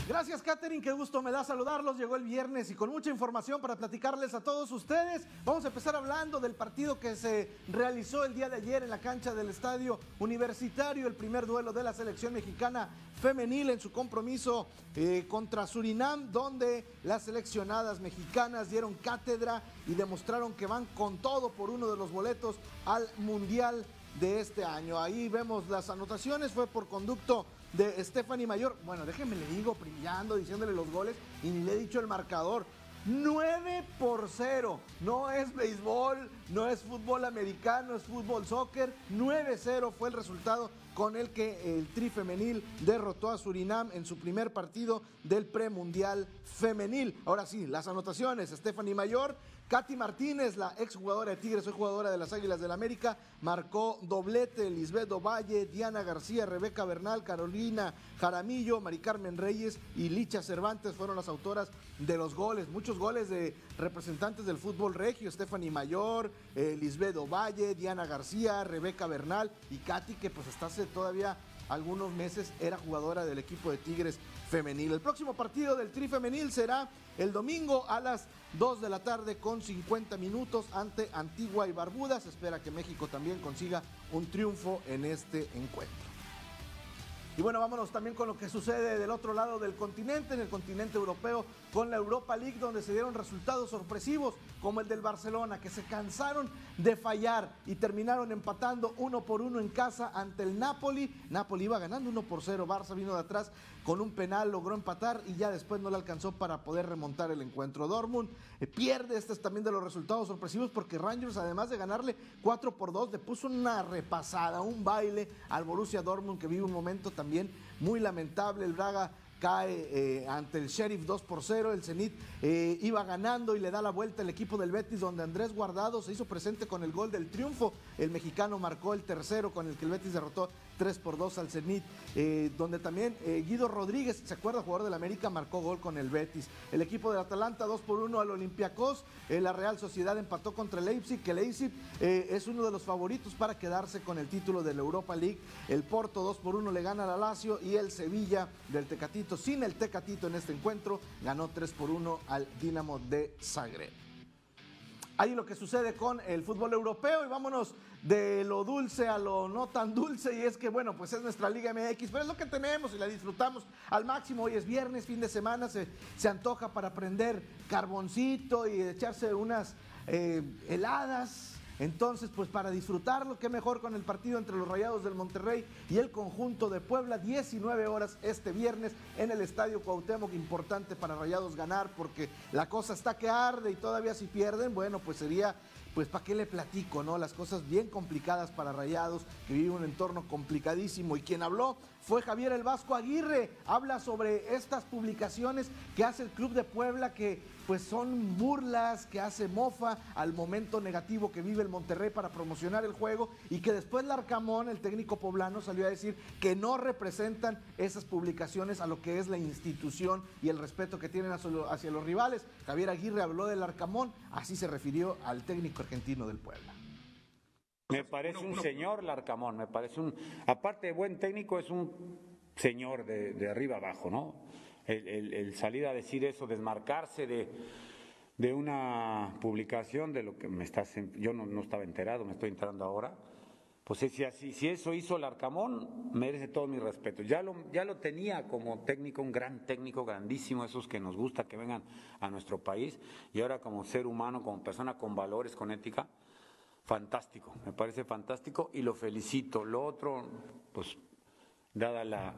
Gracias, Catherine, qué gusto me da saludarlos. Llegó el viernes y con mucha información para platicarles a todos ustedes. Vamos a empezar hablando del partido que se realizó el día de ayer en la cancha del Estadio Universitario, el primer duelo de la selección mexicana femenil en su compromiso contra Surinam, donde las seleccionadas mexicanas dieron cátedra y demostraron que van con todo por uno de los boletos al Mundial de este año. Ahí vemos las anotaciones, fue por conducto de Stephanie Mayor. Bueno, déjenme le digo, brillando, diciéndole los goles y ni le he dicho el marcador. 9-0, no es béisbol, no es fútbol americano, es fútbol soccer. 9-0 fue el resultado con el que el Tri femenil derrotó a Surinam en su primer partido del premundial femenil. Ahora sí, las anotaciones: Stephanie Mayor, Katy Martínez, la exjugadora de Tigres, hoy jugadora de las Águilas del América, marcó doblete. Lisbeth Ovalle, Diana García, Rebeca Bernal, Carolina Jaramillo, Mari Carmen Reyes y Licha Cervantes fueron las autoras de los goles. Muchos goles de representantes del fútbol regio: Stephanie Mayor, Lisbeth Ovalle, Diana García, Rebeca Bernal y Katy, que pues hasta hace todavía algunos meses era jugadora del equipo de Tigres femenil. El próximo partido del Tri femenil será el domingo a las 2 de la tarde con 50 minutos ante Antigua y Barbuda. Se espera que México también consiga un triunfo en este encuentro. Y bueno, vámonos también con lo que sucede del otro lado del continente, en el continente europeo, con la Europa League, donde se dieron resultados sorpresivos, como el del Barcelona, que se cansaron de fallar y terminaron empatando 1-1 en casa ante el Napoli. Napoli iba ganando 1-0, Barça vino de atrás con un penal, logró empatar y ya después no le alcanzó para poder remontar el encuentro. Dortmund pierde. Este es también de los resultados sorpresivos, porque Rangers, además de ganarle 4-2, le puso una repasada, un baile al Borussia Dortmund, que vive un momento también muy lamentable. El Braga cae ante el Sheriff 2-0, el Zenit iba ganando y le da la vuelta el equipo del Betis, donde Andrés Guardado se hizo presente con el gol del triunfo. El mexicano marcó el tercero, con el que el Betis derrotó 3-2 al Zenit, donde también Guido Rodríguez, ¿se acuerda? Jugador del América, marcó gol con el Betis. El equipo del Atalanta 2-1 al Olympiacos. La Real Sociedad empató contra el Leipzig, que Leipzig es uno de los favoritos para quedarse con el título de la Europa League. El Porto 2-1 le gana al Lazio, y el Sevilla del Tecatito, sin el Tecatito en este encuentro, ganó 3-1 al Dinamo de Zagreb. Ahí lo que sucede con el fútbol europeo, y vámonos de lo dulce a lo no tan dulce, y es que bueno, pues es nuestra Liga MX, pero es lo que tenemos y la disfrutamos al máximo. Hoy es viernes, fin de semana, se antoja para prender carboncito y echarse unas heladas. Entonces, pues para disfrutarlo, qué mejor con el partido entre los Rayados del Monterrey y el conjunto de Puebla, 19 horas este viernes en el Estadio Cuauhtémoc. Importante para Rayados ganar, porque la cosa está que arde, y todavía si pierden, bueno, pues sería, pues para qué le platico, ¿no? Las cosas bien complicadas para Rayados, que vive un entorno complicadísimo. Y quien habló fue Javier El Vasco Aguirre. Habla sobre estas publicaciones que hace el Club de Puebla, que pues son burlas, que hace mofa al momento negativo que vive el Monterrey para promocionar el juego, y que después Larcamón, el técnico poblano, salió a decir que no representan esas publicaciones a lo que es la institución y el respeto que tienen hacia los rivales. Javier Aguirre habló del Larcamón, así se refirió al técnico argentino del Puebla. Me parece un señor Larcamón, me parece aparte de buen técnico, es un señor de arriba abajo, ¿no? El salir a decir eso, desmarcarse de una publicación de lo que yo no estaba enterado, me estoy enterando ahora. Pues si eso hizo Larcamón, merece todo mi respeto. Ya lo tenía como técnico, un gran técnico, grandísimo, esos que nos gusta que vengan a nuestro país, y ahora como ser humano, como persona con valores, con ética, fantástico, me parece fantástico y lo felicito. Lo otro, pues, dada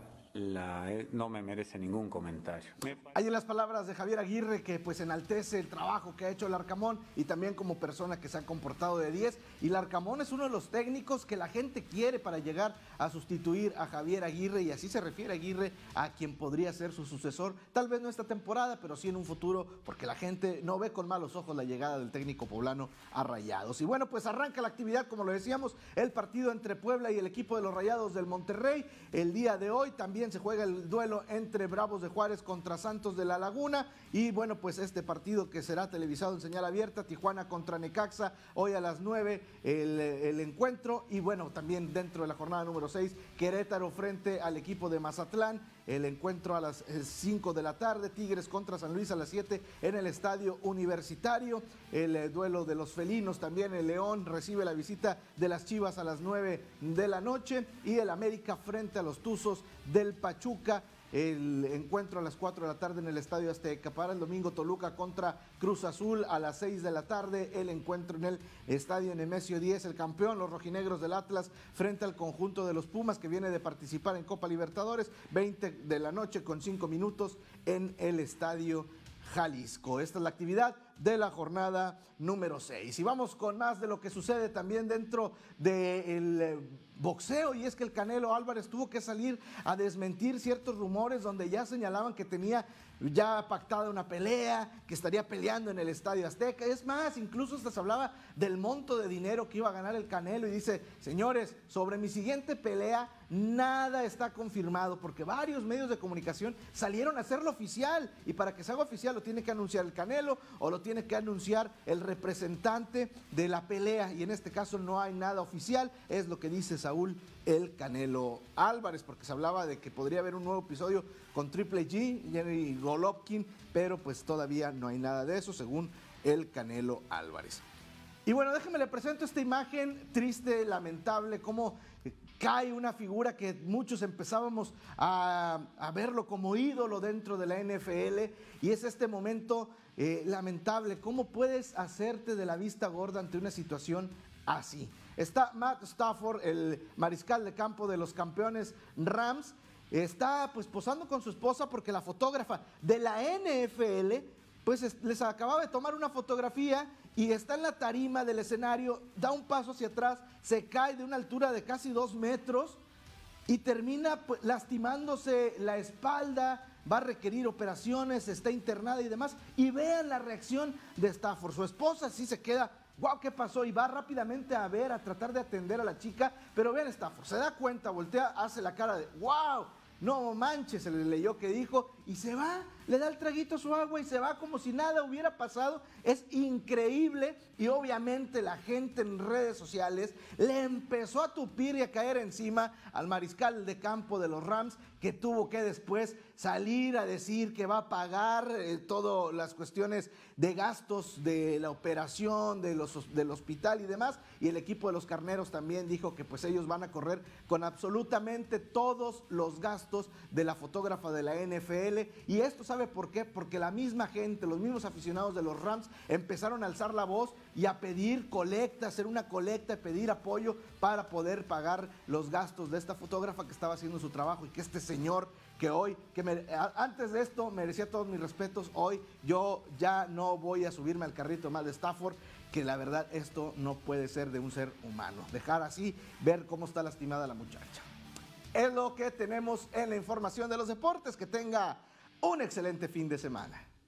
no me merece ningún comentario. Hay en las palabras de Javier Aguirre, que pues enaltece el trabajo que ha hecho Larcamón, y también como persona que se ha comportado de 10, y Larcamón es uno de los técnicos que la gente quiere para llegar a sustituir a Javier Aguirre, y así se refiere Aguirre a quien podría ser su sucesor, tal vez no esta temporada, pero sí en un futuro, porque la gente no ve con malos ojos la llegada del técnico poblano a Rayados. Y bueno, pues arranca la actividad, como lo decíamos, el partido entre Puebla y el equipo de los Rayados del Monterrey. El día de hoy también también se juega el duelo entre Bravos de Juárez contra Santos de la Laguna. Y bueno, pues este partido que será televisado en señal abierta, Tijuana contra Necaxa, hoy a las 9 el encuentro. Y bueno, también dentro de la jornada número 6, Querétaro frente al equipo de Mazatlán. El encuentro a las 5 de la tarde, Tigres contra San Luis a las 7 en el Estadio Universitario. El duelo de los felinos también, el León recibe la visita de las Chivas a las 9 de la noche. Y el América frente a los Tuzos del Pachuca. El encuentro a las 4 de la tarde en el Estadio Azteca. Para el domingo, Toluca contra Cruz Azul a las 6 de la tarde. El encuentro en el Estadio Nemesio 10. El campeón, los rojinegros del Atlas, frente al conjunto de los Pumas, que viene de participar en Copa Libertadores. 20 de la noche con 5 minutos en el Estadio Jalisco. Esta es la actividad de la jornada número 6. Y vamos con más de lo que sucede también dentro del boxeo, y es que el Canelo Álvarez tuvo que salir a desmentir ciertos rumores donde ya señalaban que tenía ya pactada una pelea, que estaría peleando en el Estadio Azteca. Es más, incluso hasta se hablaba del monto de dinero que iba a ganar el Canelo, y dice: señores, sobre mi siguiente pelea nada está confirmado, porque varios medios de comunicación salieron a hacerlo oficial, y para que se haga oficial lo tiene que anunciar el Canelo o lo tiene que anunciar el representante de la pelea, y en este caso no hay nada oficial. Es lo que dice Saúl el Canelo Álvarez, porque se hablaba de que podría haber un nuevo episodio con Triple G, Jerry Golovkin, pero pues todavía no hay nada de eso, según el Canelo Álvarez. Y bueno, déjenme le presento esta imagen triste, lamentable, cómo cae una figura que muchos empezábamos a verlo como ídolo dentro de la NFL, y es este momento lamentable. ¿Cómo puedes hacerte de la vista gorda ante una situación así? Está Matt Stafford, el mariscal de campo de los campeones Rams, está pues posando con su esposa porque la fotógrafa de la NFL pues les acababa de tomar una fotografía, y está en la tarima del escenario, da un paso hacia atrás, se cae de una altura de casi 2 metros y termina pues lastimándose la espalda, va a requerir operaciones, está internada y demás. Y vean la reacción de Stafford. Su esposa sí se queda: wow, ¿qué pasó? Y va rápidamente a ver, a tratar de atender a la chica, pero vean Stafford, se da cuenta, voltea, hace la cara de wow, no manches, se le leyó que dijo, y se va, le da el traguito a su agua y se va como si nada hubiera pasado. Es increíble, y obviamente la gente en redes sociales le empezó a tupir y a caer encima al mariscal de campo de los Rams, que tuvo que después salir a decir que va a pagar todas las cuestiones de gastos de la operación, del hospital y demás. Y el equipo de los Carneros también dijo que pues ellos van a correr con absolutamente todos los gastos de la fotógrafa de la NFL. Y esto, ¿sabe por qué? Porque la misma gente, los mismos aficionados de los Rams empezaron a alzar la voz y a pedir colecta, hacer una colecta, pedir apoyo para poder pagar los gastos de esta fotógrafa que estaba haciendo su trabajo, y que este señor que hoy, antes de esto merecía todos mis respetos, hoy yo ya no voy a subirme al carrito más de Stafford, que la verdad esto no puede ser de un ser humano, dejar así, ver cómo está lastimada la muchacha. Es lo que tenemos en la información de los deportes. Que tenga un excelente fin de semana.